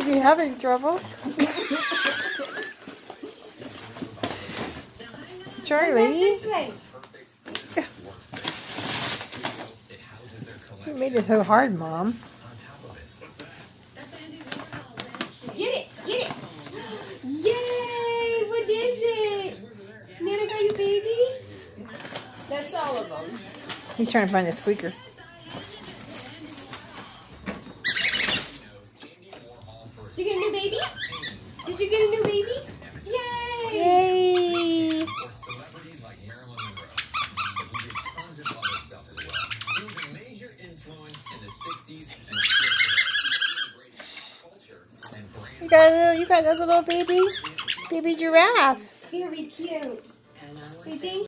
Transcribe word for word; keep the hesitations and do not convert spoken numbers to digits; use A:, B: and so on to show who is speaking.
A: You having trouble? Charlie.
B: This way.
A: You made it so hard, Mom.
B: Get it, get it. Yay! What is it? Nana got you, baby? That's all of them.
A: He's trying to find the squeaker.
B: Did you get a new baby? Did you get a new baby? Yay!
A: Yay! You got a little, you got a little baby, baby giraffe.
B: Very cute. Baby.